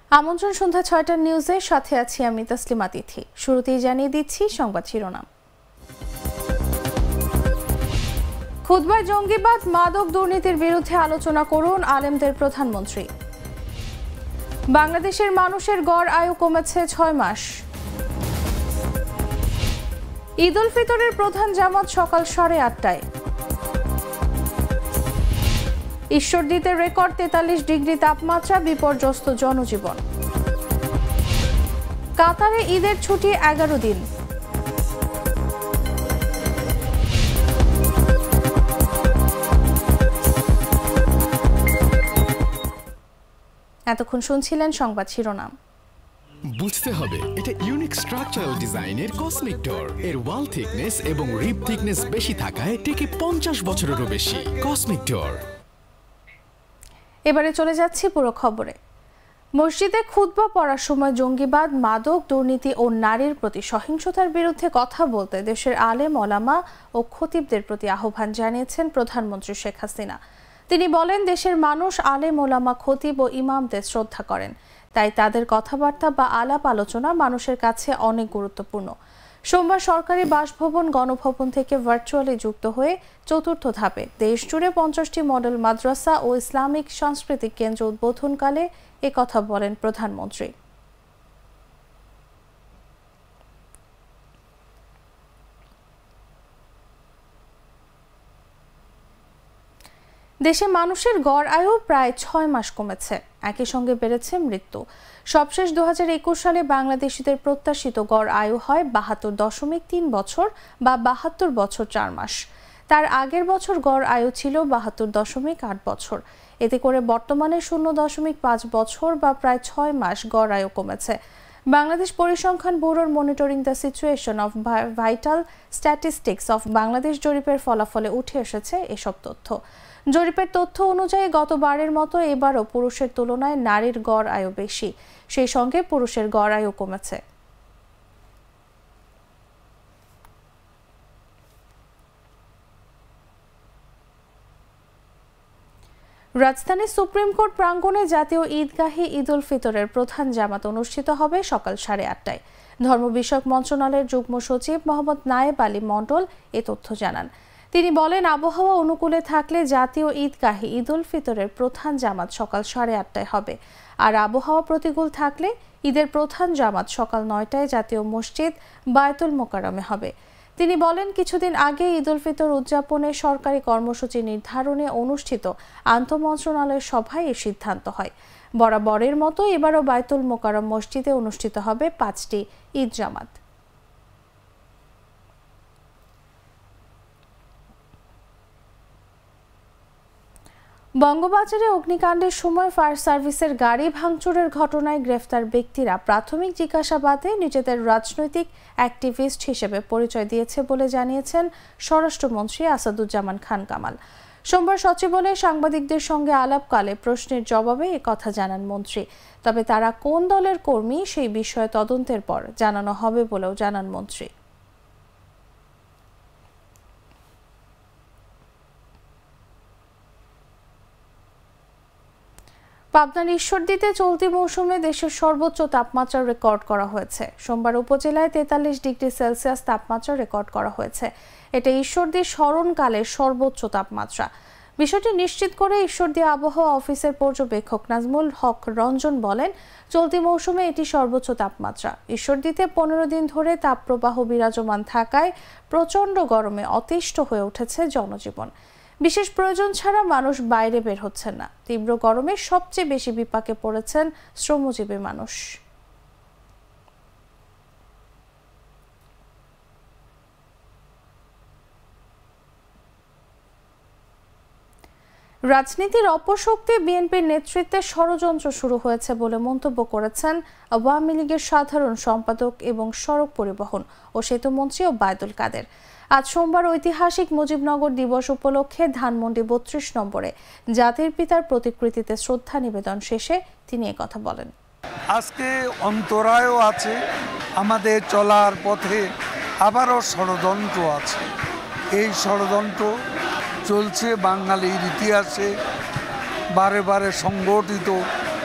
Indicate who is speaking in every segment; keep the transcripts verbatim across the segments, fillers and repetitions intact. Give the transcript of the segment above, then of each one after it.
Speaker 1: আমন্ত্রণ সন্ধ্যা ছয়টার নিউজে, সাথে আছি আমি তাসলিমা তিথি। শুরুতেই জানিয়ে দিচ্ছি সংবাদ শিরোনাম। খুতবায় জঙ্গিবাদ, মাদক দুর্নীতির বিরুদ্ধে আলোচনা করুন আলেমদের প্রধানমন্ত্রী। বাংলাদেশের মানুষের গড় আয়ু কমেছে ছয় মাস। ঈদ উল ফিতরের প্রধান জামাত সকাল সাড়ে আটটায়। ঈশ্বরদীতে রেকর্ড তেতাল্লিশ ডিগ্রি তাপমাত্রা, বিপর্যস্ত জনজীবন। কাতারে ঈদের ছুটি এগারো দিন। এতক্ষণ শুনছিলেন সংবাদ শিরোনাম।
Speaker 2: বুঝতে হবে, এটা ইউনিক স্ট্রাকচারাল ডিজাইনের কসমিক ডোর। এর ওয়াল থিকনেস এবং রিব থিকনেস বেশি থাকায় টিকে পঞ্চাশ বছরেরও বেশি। Cosmic door.
Speaker 1: এবারে চলে যাচ্ছি পুরো খবরে। মসজিদে খুতবা পড়ার সময় জঙ্গিবাদ, মাদক দুর্নীতি ও নারীর প্রতি সহিংসতার বিরুদ্ধে কথা বলতে দেশের আলেম ওলামা ও খতিবদের প্রতি আহ্বান জানিয়েছেন প্রধানমন্ত্রী শেখ হাসিনা। তিনি বলেন, দেশের মানুষ আলেম ওলামা, খতিব ও ইমামদের শ্রদ্ধা করেন, তাই তাদের কথাবার্তা বা আলাপ আলোচনা মানুষের কাছে অনেক গুরুত্বপূর্ণ। সোমবার সরকারি বাসভবন গণভবন থেকে ভার্চুয়ালি যুক্ত হয়ে চতুর্থ ধাপে দেশ জুড়ে পঞ্চাশটি মডেল মাদ্রাসা ও ইসলামিক সাংস্কৃতিক কেন্দ্র উদ্বোধনকালে একথা বলেন প্রধানমন্ত্রী। দেশে মানুষের গড় আয়ু প্রায় ছয় মাস কমেছে, একই সঙ্গে বেড়েছে মৃত্যু। সবশেষ দু হাজার একুশ সালে বাংলাদেশিদের প্রত্যাশিত গড় আয়ু হয় বাহাত্তর দশমিক তিন বছর বা বাহাত্তর বছর চার মাস। তার আগের বছর গড় আয়ু ছিল বাহাত্তর দশমিক আট বছর। এতে করে বর্তমানে শূন্য দশমিক পাঁচ বছর বা প্রায় ছয় মাস গড় আয়ু কমেছে। বাংলাদেশ পরিসংখ্যান ব্যুরোর monitoring the situation of vital statistics of Bangladesh জরিপের ফলাফলে উঠে এসেছে এসব তথ্য। জরিপের তথ্য অনুযায়ী গতবারের মতো এবারও পুরুষের তুলনায় নারীর গড় আয়ু বেশি, সেই সঙ্গে পুরুষের গড় আয়ু কমেছে। রাজধানীর সুপ্রিম কোর্ট প্রাঙ্গণে জাতীয় ঈদগাহে ঈদ উল ফিতরের প্রধান জামাত অনুষ্ঠিত হবে সকাল সাড়ে আটটায়। ধর্ম বিষয়ক মন্ত্রণালয়ের যুগ্ম সচিব মোহাম্মদ নায়েব আলী মণ্ডল এ তথ্য জানান। তিনি বলেন, আবহাওয়া অনুকূলে থাকলে জাতীয় ঈদগাহে ঈদ উল ফিতরের প্রধান জামাত সকাল সাড়ে আটটায় হবে, আর আবহাওয়া প্রতিকূল থাকলে ঈদের প্রধান জামাত সকাল নয়টায় জাতীয় মসজিদ বায়তুল মোকাররমে হবে। তিনি বলেন, কিছুদিন আগে ঈদ উল ফিতর উদযাপনে সরকারি কর্মসূচি নির্ধারণে অনুষ্ঠিত আন্তঃমন্ত্রণালয়ের সভায় এই সিদ্ধান্ত হয়। বরাবরের মতো এবারও বায়তুল মোকাররম মসজিদে অনুষ্ঠিত হবে পাঁচটি ঈদ জামাত। বঙ্গবাজারে অগ্নিকাণ্ডের সময় ফায়ার সার্ভিসের গাড়ি ভাঙচুরের ঘটনায় গ্রেফতার ব্যক্তিরা প্রাথমিক জিজ্ঞাসাবাদে নিজেদের রাজনৈতিক অ্যাক্টিভিস্ট হিসেবে পরিচয় দিয়েছে বলে জানিয়েছেন স্বরাষ্ট্রমন্ত্রী আসাদুজ্জামান খান কামাল। সোমবার সচিবালয়ে সাংবাদিকদের সঙ্গে আলাপকালে প্রশ্নের জবাবে একথা জানান মন্ত্রী। তবে তারা কোন দলের কর্মী সেই বিষয়ে তদন্তের পর জানানো হবে বলেও জানান মন্ত্রী। পাবনার ঈশ্বরদীতে চলতি মৌসুমে দেশের সর্বোচ্চ তাপমাত্রা রেকর্ড করা হয়েছে। সোমবার উপজেলায় তেতাল্লিশ ডিগ্রি সেলসিয়াস তাপমাত্রা রেকর্ড করা হয়েছে। এটা ঈশ্বরদীর স্মরণকালের সর্বোচ্চ তাপমাত্রা। বিষয়টি নিশ্চিত করে ঈশ্বরদী আবহাওয়া অফিসের পর্যবেক্ষক নাজমুল হক রঞ্জন বলেন, চলতি মৌসুমে এটি সর্বোচ্চ তাপমাত্রা। ঈশ্বরদীতে পনেরো দিন ধরে তাপপ্রবাহ বিরাজমান থাকায় প্রচণ্ড গরমে অতিষ্ঠ হয়ে উঠেছে জনজীবন। বিশেষ প্রয়োজন ছাড়া মানুষ বাইরে বের হচ্ছেন না। তীব্র গরমে সবচেয়ে বেশি বিপাকে পড়েছেন শ্রমজীবী মানুষ। রাজনীতির অপশক্তি বিএনপির নেতৃত্বে ষড়যন্ত্র শুরু হয়েছে বলে মন্তব্য করেছেন আওয়ামী লীগের সাধারণ সম্পাদক এবং সড়ক পরিবহন ও সেতুমন্ত্রী ওবায়দুল কাদের। আজ সোমবার ঐতিহাসিক মুজিবনগর দিবস উপলক্ষে ধানমন্ডি বত্রিশ নম্বরে জাতির পিতার প্রতিকৃতিতে শ্রদ্ধা নিবেদন শেষে তিনি একথা বলেন।
Speaker 3: আজকে অন্তরায়ও আছে, আমাদের চলার পথে আবারও ষড়যন্ত্র আছে। এই ষড়যন্ত্র চলছে বাঙালির ইতিহাসে বারে বারে সংগঠিত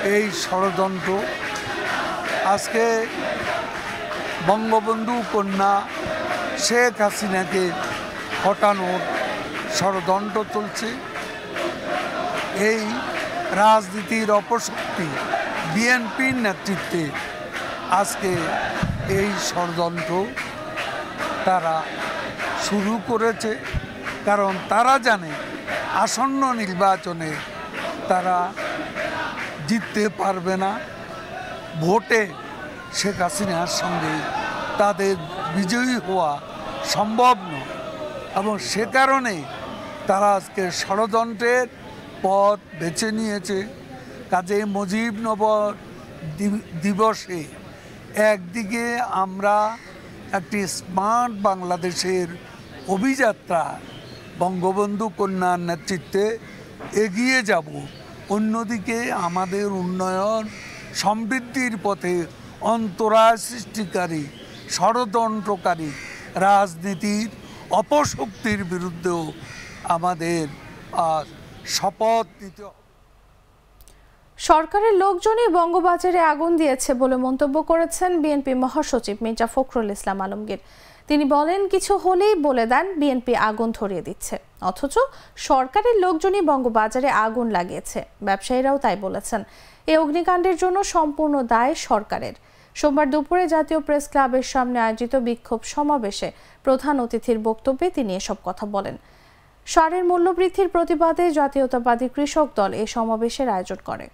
Speaker 3: এই ষড়যন্ত্র আজকে বঙ্গবন্ধু কন্যা শেখ হাসিনাকে হটানোর ষড়যন্ত্র চলছে। এই রাজনীতির অপশক্তি বিএনপির নেতৃত্বে আজকে এই ষড়যন্ত্র তারা শুরু করেছে, কারণ তারা জানে আসন্ন নির্বাচনে তারা জিততে পারবে না, ভোটে শেখ হাসিনার সঙ্গে তাদের বিজয়ী হওয়া সম্ভব নয়, এবং সে কারণে তারা আজকে ষড়যন্ত্রের পথ বেছে নিয়েছে। কাজে মুজিবনগর দিবসে একদিকে আমরা একটি স্মার্ট বাংলাদেশের অভিযাত্রা বঙ্গবন্ধু কন্যার নেতৃত্বে এগিয়ে যাব, অন্যদিকে আমাদের উন্নয়ন সমৃদ্ধির পথে অন্তরায় সৃষ্টিকারী ষড়যন্ত্রকারী রাজনীতির অপশক্তির বিরুদ্ধেও আমাদের শপথ নিতে হবে।
Speaker 1: সরকারের লোকজনই বঙ্গবাজারে আগুন দিয়েছে বলে মন্তব্য করেছেন বিএনপি মহাসচিব মির্জা ফখরুল ইসলাম আলমগীর। তিনি বলেন, কিছু হলেই বলে দেন বিএনপি আগুন ধরিয়ে দিচ্ছে, অথচ সরকারের লোকজনই বঙ্গবাজারে আগুন লাগিয়েছে। ব্যবসায়ীরাও তাই বলেছেন। এই অগ্নিকাণ্ডের জন্য সম্পূর্ণ দায় সরকারের। সোমবার দুপুরে জাতীয় প্রেস ক্লাবের সামনে আয়োজিত বিক্ষোভ সমাবেশে প্রধান অতিথির বক্তব্যে তিনি এসব কথা বলেন। সারের মূল্যবৃদ্ধির প্রতিবাদে জাতীয়তাবাদী কৃষক দল এই সমাবেশের আয়োজন করে।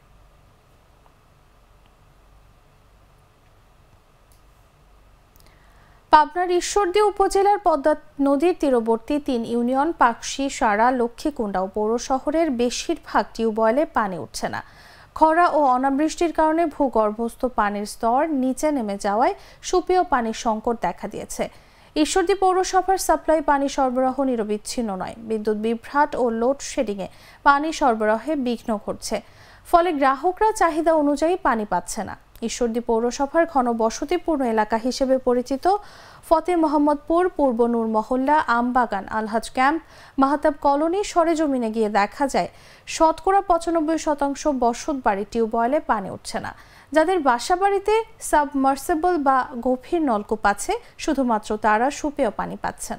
Speaker 1: পাবনার ঈশ্বরদী উপজেলার পদ্মা নদীর তীরবর্তী তিন ইউনিয়ন পাকশি, সারা, লক্ষ্মীকুণ্ডা ও পৌর শহরের বেশিরভাগ টিউবওয়েলে পানি উঠছে না। খরা ও অনাবৃষ্টির কারণে ভূগর্ভস্থ পানির স্তর নিচে নেমে যাওয়ায় সুপেয় পানির সংকট দেখা দিয়েছে। ঈশ্বরদী পৌরসভার সাপ্লাই পানি সরবরাহ নিরবিচ্ছিন্ন নয়। বিদ্যুৎ বিভ্রাট ও লোডশেডিংয়ে পানি সরবরাহে বিঘ্ন ঘটছে, ফলে গ্রাহকরা চাহিদা অনুযায়ী পানি পাচ্ছে না। ঈশ্বরদী পৌরসভার ঘনবসতিপূর্ণ এলাকা হিসেবে পরিচিত ফতে মোহাম্মদপুর, পূর্ব নূর মহল্লা, আমবাগান, আলহাজ ক্যাম্প, মাহতাব কলোনি সরেজমিনে গিয়ে দেখা যায় শতকরা পঁচানব্বই শতাংশ বসত বাড়ি টিউবওয়েলে পানি উঠছে না। যাদের বাসা বাড়িতে সাবমার্সিবল বা গভীর নলকূপ আছে, শুধুমাত্র তারা সুপেয় পানি পাচ্ছেন।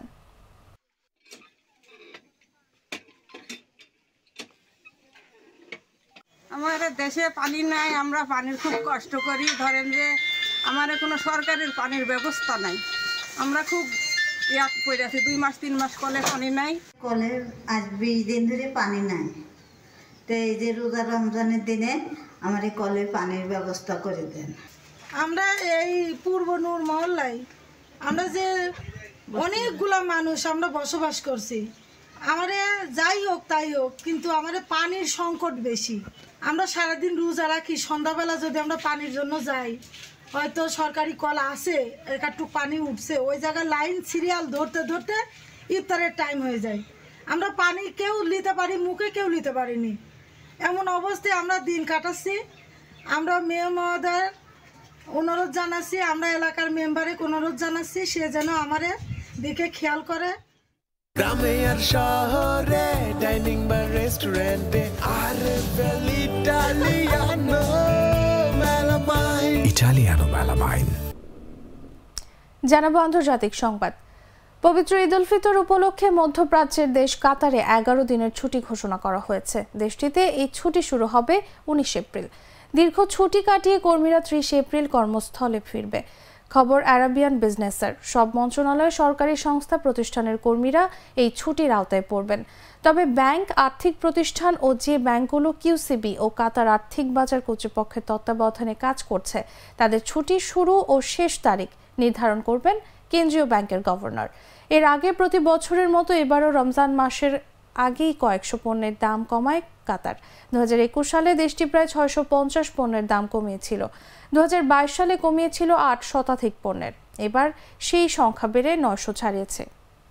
Speaker 4: আমাদের দেশে পানি নাই, আমরা পানির খুব কষ্ট করি। ধরেন যে আমাদের কোনো সরকারের পানির ব্যবস্থা নাই, আমরা খুব ইয়াদ পড়ে আছি। দুই মাস তিন মাস কলে পানি নাই।
Speaker 5: কলের আজ বিশ দিন ধরে পানি নাই। তো এই যে রোজা রমজানের দিনে আমার এই কলের পানির ব্যবস্থা করে দেন।
Speaker 6: আমরা এই পূর্ব নূর মহল্লায় আমরা যে অনেকগুলা মানুষ আমরা বসবাস করছি, আমারে যাই হোক তাই হোক, কিন্তু আমাদের পানির সংকট বেশি। আমরা সারাদিন রোজা রাখি, সন্ধ্যাবেলা যদি আমরা পানির জন্য যাই, হয়তো সরকারি কল আছে, একটু পানি উঠছে, ওই জায়গায় লাইন সিরিয়াল ধরতে ধরতে ইফতারের টাইম হয়ে যায়। আমরা পানি কেউ নিতে পারি, মুখে কেউ নিতে পারিনি, এমন অবস্থায় আমরা দিন কাটাচ্ছি। আমরা মেয়র মহোদয়ের অনুরোধ জানাচ্ছি, আমরা এলাকার মেম্বারে অনুরোধ জানাচ্ছি, সে যেন আমাদের দিকে খেয়াল করে।
Speaker 7: গ্রামে আর শহরে, ডাইনিং বা রেস্টুরেন্টে, আর ইটালিয়ানো মেলামাইন। Italiano melamine.
Speaker 1: জানাবো আন্তর্জাতিক সংবাদ। পবিত্র ঈদ উল ফিতর উপলক্ষে মধ্যপ্রাচ্যের দেশ কাতারে এগারো দিনের ছুটি ঘোষণা করা হয়েছে। দেশটিতে এই ছুটি শুরু হবে উনিশ এপ্রিল। দীর্ঘ ছুটি কাটিয়ে কর্মীরা ত্রিশ এপ্রিল কর্মস্থলে ফিরবে। খবর আরাবিয়ান বিজনেসের। সব মন্ত্রণালয়, সরকারি সংস্থা, প্রতিষ্ঠানের কর্মীরা এই ছুটির আওতায় পড়বেন। তবে ব্যাংক, আর্থিক প্রতিষ্ঠান ও যে ব্যাংকগুলো কিউসিবি ও কাতার আর্থিক বাজার কর্তৃপক্ষের তত্ত্বাবধানে কাজ করছে, তাদের ছুটি শুরু ও শেষ তারিখ নির্ধারণ করবেন কেন্দ্রীয় ব্যাংকের গভর্নর। এর আগে প্রতি বছরের মতো এবারও রমজান মাসের আগেই কয়েকশো পণ্যের দাম কমায় কাতার। দু হাজার একুশ সালে দেশটি প্রায় ছয়শো পঞ্চাশ পণ্যের দাম কমিয়েছিল। দু হাজার বাইশ সালে কমিয়েছিল আট শতাধিক পণ্যের। এবার সেই সংখ্যা বেড়ে নয়শো ছাড়িয়েছে।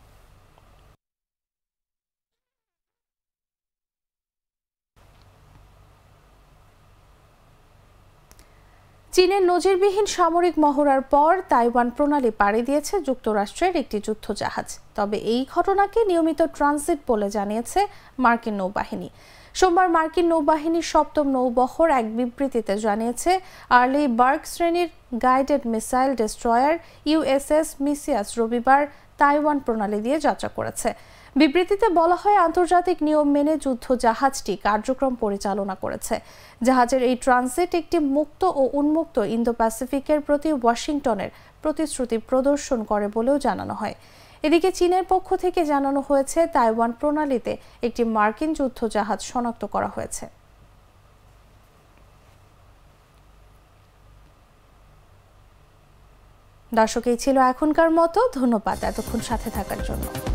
Speaker 1: চীনের নজিরবিহীন সামরিক মহড়ার পর তাইওয়ান প্রণালী পাড়ি দিয়েছে যুক্তরাষ্ট্রের একটি যুদ্ধজাহাজ। তবে এই ঘটনাকে নিয়মিত ট্রানজিট বলে জানিয়েছে মার্কিন নৌবাহিনী। সোমবার মার্কিন নৌবাহিনীর সপ্তম নৌবহর এক বিবৃতিতে জানিয়েছে আর্লি বার্গ শ্রেণীর guided missile destroyer USS Milius রবিবার তাইওয়ান প্রণালী দিয়ে যাত্রা করেছে। বিবৃতিতে বলা হয়, আন্তর্জাতিক নিয়ম মেনে যুদ্ধ জাহাজটি কার্যক্রম পরিচালনা করেছে। জাহাজের এই ট্রানজিট একটি মুক্ত ও উন্মুক্ত ইন্দো প্যাসিফিকের প্রতি ওয়াশিংটনের প্রতিশ্রুতি প্রদর্শন করে বলেও জানানো হয়। এদিকে চীনের পক্ষ থেকে জানানো হয়েছে, তাইওয়ান প্রণালীতে একটি মার্কিন যুদ্ধ জাহাজ শনাক্ত করা হয়েছে। দর্শক, এই ছিল এখনকার মতো। ধন্যবাদ এতক্ষণ সাথে থাকার জন্য।